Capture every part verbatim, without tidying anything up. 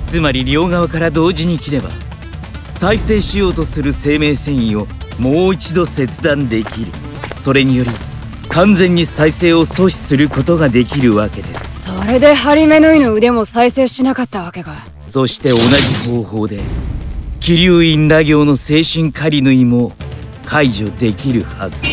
つまり両側から同時に切れば再生しようとする生命線維をもう一度切断できる。それにより完全に再生を阻止することができるわけです。 それでハリメヌイの腕も再生しなかったわけか。 そして同じ方法で気流院羅行の精神狩り縫いも解除できるはず。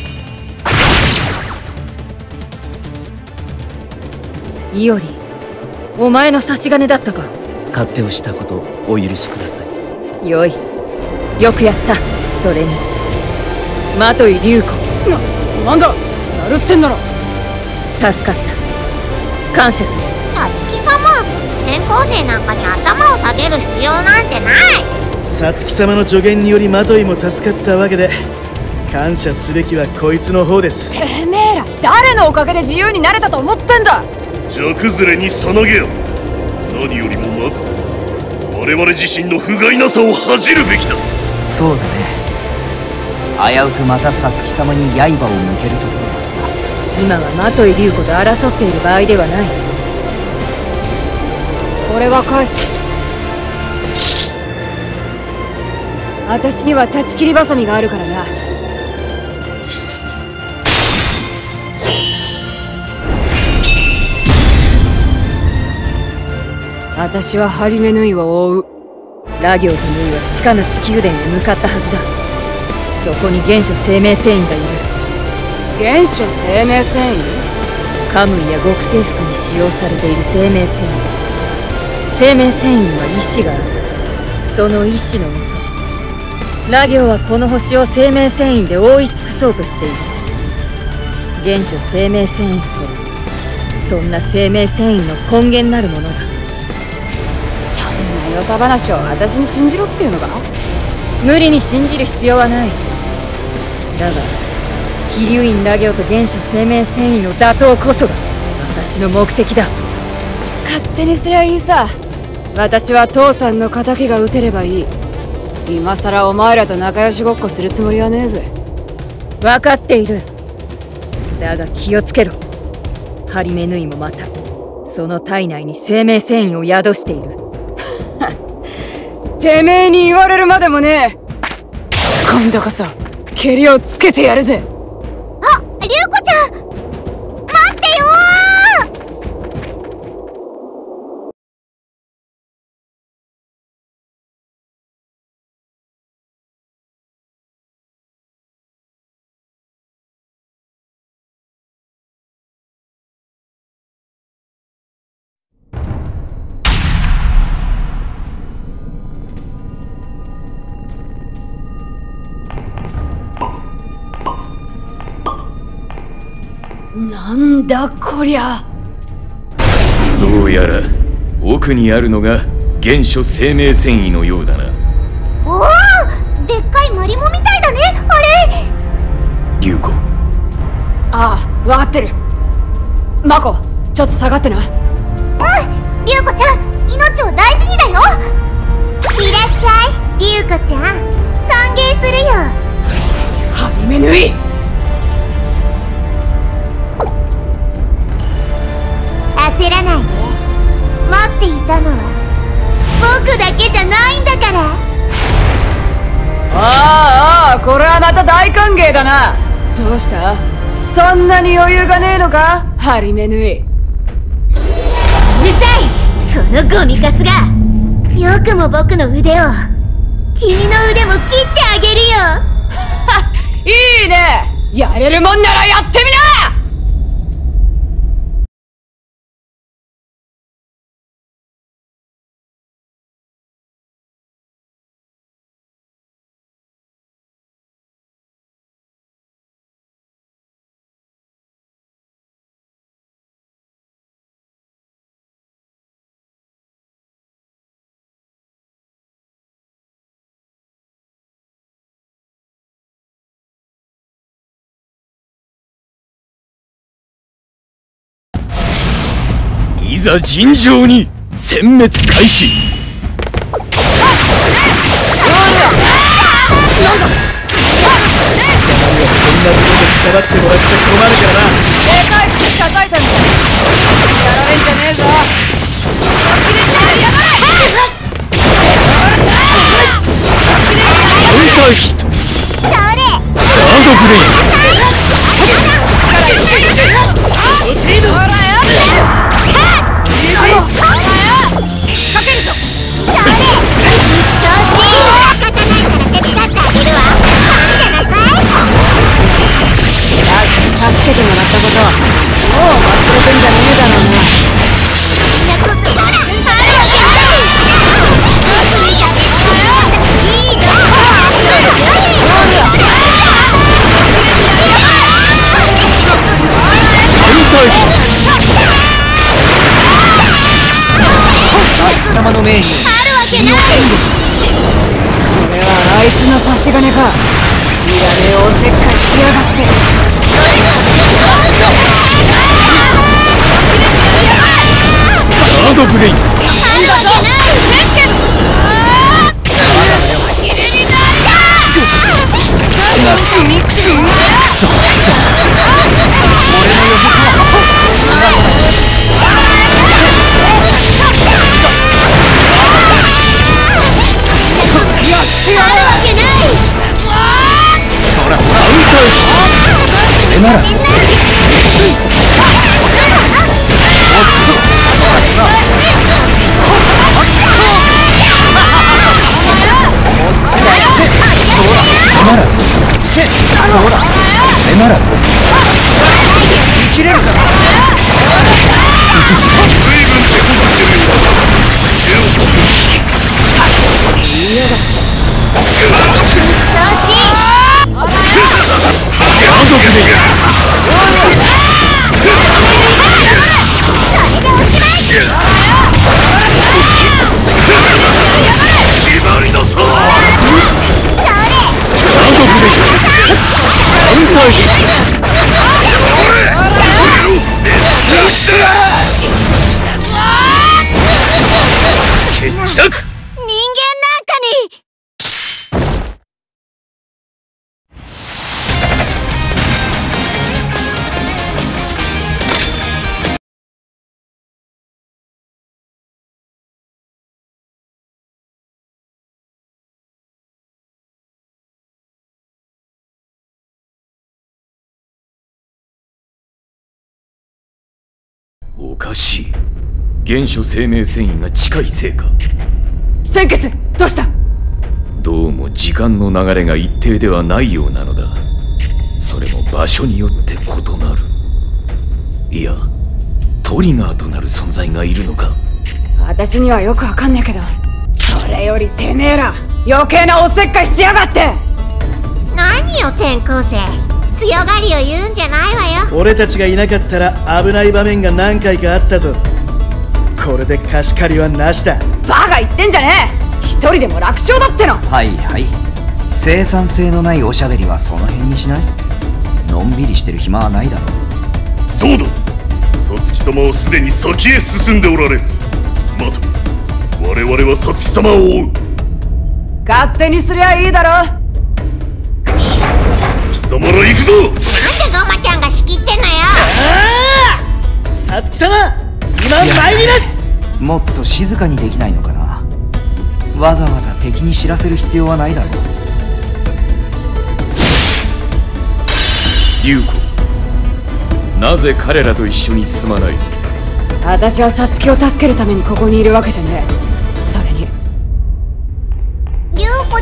イオリ、お前の差し金だったか。 勝手をしたことお許しください。 よい、よくやった。それにマトイリュウコ。 な、なんだ、やるってんだろ。 助かった。感謝する。 さつき様、転校生なんかに頭を下げる必要なんてない。 さつき様の助言によりマトイも助かったわけで、感謝すべきはこいつの方です。 てめえら誰のおかげで自由になれたと思ってんだ。 蛇崩れにさなげよ。何よりもまず我々自身の不甲斐なさを恥じるべきだ。 そうだね。危うくまたさつき様に刃を向けるところだった。 今はマトイリュウコと争っている場合ではない。 これは返す。私には断ち切りバサミがあるからな。私はハリメヌイを追う。 ラ行とヌイは地下の子宮殿へ向かったはずだ。そこに原初生命繊維がいる。 原初生命繊維？ カムイや極征服に使用されている生命繊維。生命繊維には意志がある。その意志のもとラ行はこの星を生命繊維で覆い尽くそうとしている。原初生命繊維とはそんな生命繊維の根源なるものだ。 そんなヨタ話を私に信じろっていうのか？ 無理に信じる必要はない。だが気流院ラ行と原初生命繊維の打倒こそが私の目的だ。 勝手にすりゃいいさ。私は父さんの敵が撃てればいい。今さらお前らと仲良しごっこするつもりはねえぜ。 分かっている。だが気をつけろ。ハリメヌイもまたその体内に生命繊維を宿している。 てめえに言われるまでもねえ。今度こそ蹴りをつけてやるぜ。 あ、リュウコちゃん、待ってよなんだこりゃ。 どうやら奥にあるのが原初生命繊維のようだな。 おお、でっかいマリモみたいだね、あれ。 リュウコ。 ああ、分かってる。マコ、ちょっと下がってな。うん、 リュウコちゃん、命を大事にだよ。いらっしゃい、リュウコちゃん、歓迎するよ。 ハリメヌイ。 焦らないで。待っていたのは僕だけじゃないんだから。 ああああ、これはまた大歓迎だな。どうした？そんなに余裕がねえのか、ハリメヌイ。 うるさい、このゴミカスが。よくも僕の腕を、君の腕も切ってあげるよ。 いいね、やれるもんならやってみな。 いざ尋常に殲滅開始。 なんだこんなとこで引っかかってもらっちゃ困るからな。 でかい口叩いたんだ。やられんじゃねえぞ。 イヒット。 それガードブレイン。 助けてもらったことはもう忘れてんじゃねえだろうな。 そんなことならあるわけないいいの貴様の命にあるわけない。 これはあいつの差し金か。いらねえおせっかいしやがって。 ガードブレイン。 あるわけない。 クソクソ。 やってやるわけない。 そらそらそれならそうだそれなら生きれるか。 決着。 人間なんかにおかしい。原初生命繊維が近いせいか。 鮮血どうした。 どうも時間の流れが一定ではないようなのだ。それも場所によって異なる。いや、トリガーとなる存在がいるのか。 私にはよくわかんねえけど、それよりてめえら余計なおせっかいしやがって。 何よ転校生、強がりを言うんじゃないわよ。 俺たちがいなかったら危ない場面が何回かあったぞ。これで貸し借りはなしだ。 バカ言ってんじゃねえ。一人でも楽勝だっての。 はいはい、生産性のないおしゃべりはその辺にしない。のんびりしてる暇はないだろう。 そうだ、皐月様はすでに先へ進んでおられる。待て、我々は皐月様を追う。 勝手にすりゃいいだろ。 よし、貴様ら行くぞ。 なんでゴマちゃんが仕切ってんのよ。 皐月様、今参ります。 もっと静かにできないのかな。わざわざ敵に知らせる必要はないだろう。 優子、なぜ彼らと一緒に進まない。 私はサツキを助けるためにここにいるわけじゃねえ。それに優子ち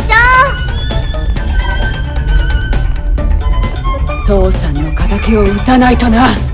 ゃん、 父さんの敵を討たないとな。